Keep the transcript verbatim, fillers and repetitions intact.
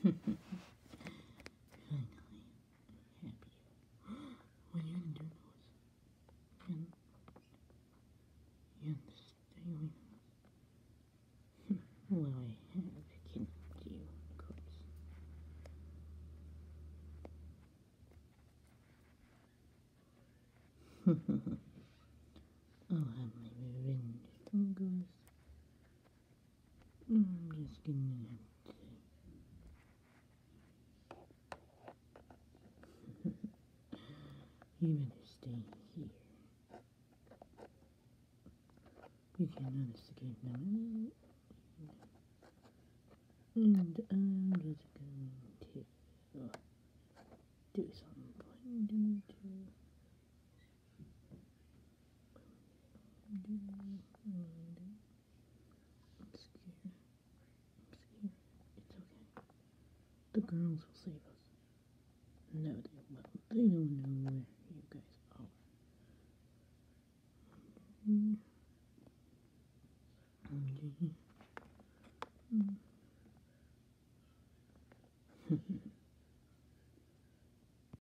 Finally, happy. What are you gonna do, Lois? You you stay away from us. Well, I have kidnapped you, of course. I'll have my revenge, of course. I'm just gonna have to. You better stay here. You cannot escape now. And I'm just going to do something blinding to do blinding. I'm scared. I'm scared. It's okay. The girls will save us. No, they won't. They don't know where you guys are. Mm. Mm.